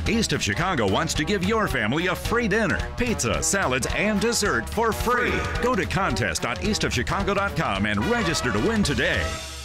East of Chicago wants to give your family a free dinner, pizza, salads, and dessert for free. Go to contest.eastofchicago.com and register to win today.